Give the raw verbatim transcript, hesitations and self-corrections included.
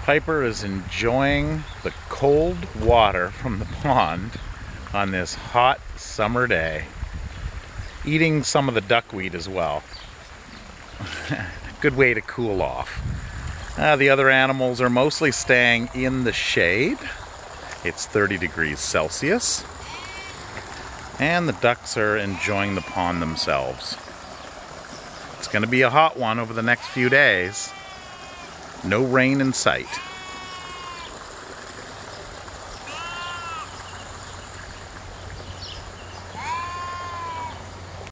Piper is enjoying the cold water from the pond on this hot summer day, eating some of the duckweed as well. Good way to cool off. Uh, the other animals are mostly staying in the shade. It's thirty degrees Celsius. And the ducks are enjoying the pond themselves. It's going to be a hot one over the next few days. No rain in sight.